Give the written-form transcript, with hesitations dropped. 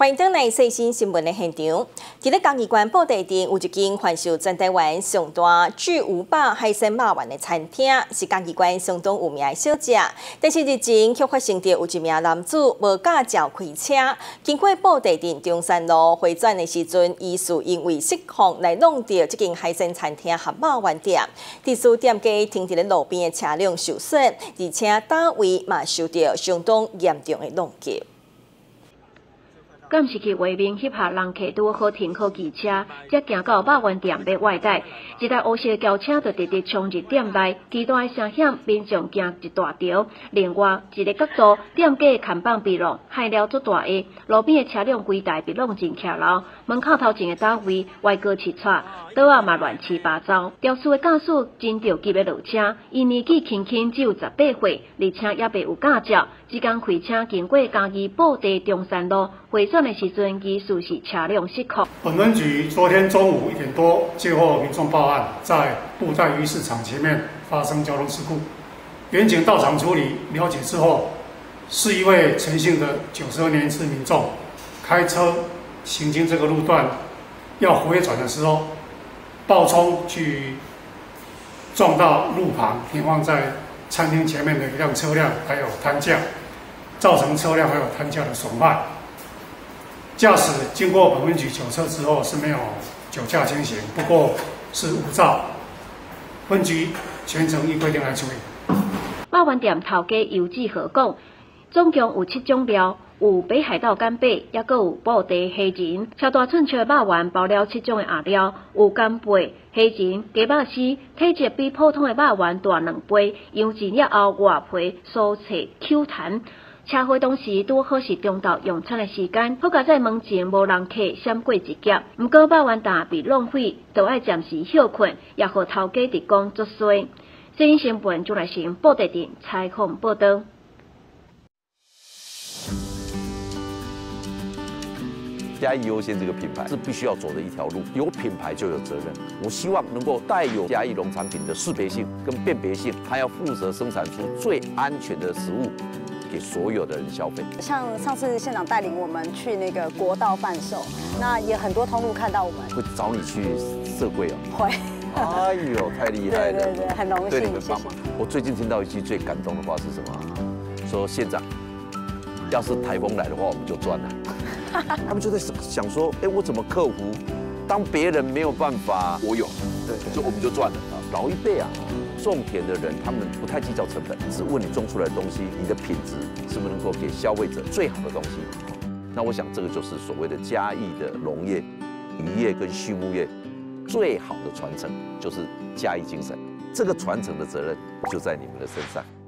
欢迎登来最新新闻的现场。伫咧嘉义县布袋镇有一间贩售全台湾上大巨无霸海鲜肉丸的餐厅，是嘉义县相当有名的小食。但是日前却发生着有一名男子无驾照开车，经过布袋镇中山路回转的时阵，疑似因为失控来弄到这间海鲜餐厅和肉丸店。第四店家停伫咧路边的车辆受损，而且单位嘛受到相当严重的弄击。 敢是去画面翕下人客拄好停好机车，才行到肉丸店要外带，一台乌色轿车就直直冲入店内，极大的声响，民众惊一大条。另外一个角度，店家的看板被弄，害了足大个，路边的车辆规台被弄进骑楼，门口头前的单位歪高七叉，倒啊嘛乱七八糟。肇事的驾驶真着急的落车，伊年纪轻轻只有18岁，而且也未有驾照。即间开车经过嘉义布袋中山路回转的时阵，疑似是车辆失控。 本分局昨天中午1点多接获民众报案，在布袋鱼市场前面发生交通事故。员警到场处理，了解之后，是一位陈姓的92年次民众开车行经这个路段，要回转的时候，暴冲去撞到路旁停放在餐厅前面的一辆车辆，还有摊架。 造成车辆还有摊架的损坏。驾驶经过本分局酒测之后是没有酒驾情形，不过是无照，分局全程依规定来处理。 肉丸店头家游志和讲，总共有7种料，有北海道干贝，也佫有布袋虾仁。超大寸尺肉丸包了7种的餡料，有干贝、虾仁、鸡肉丝，体积比普通的肉丸大2倍。油煎了后，外皮酥脆 Q 弹。 车祸当时拄好是中昼用餐的时间，好佳在门前无人客，闪过一劫。不过肉丸蛋被浪费，就要暂时休困，也互头家直讲作衰。新新闻就来先布袋镇采访报道。 嘉义优先这个品牌是必须要走的一条路，有品牌就有责任。我希望能够带有嘉义农产品的识别性跟辨别性，还要负责生产出最安全的食物给所有的人消费。 像上次县长带领我们去那个国道贩售，那也很多通路看到我们， 会找你去设柜哦。 会。 哎呦，太厉害了！ 对，很荣幸， 对你们帮忙。我最近听到一句最感动的话是什么？说县长，要是台风来的话，我们就赚了。 他们就在想说，哎，我怎么克服？当别人没有办法，我有，对，就我们就赚了。老一辈啊，种田的人，他们不太计较成本，只问你种出来的东西，你的品质是不是能够给消费者最好的东西。那我想，这个就是所谓的嘉义的农业、渔业跟畜牧业最好的传承，就是嘉义精神。这个传承的责任就在你们的身上。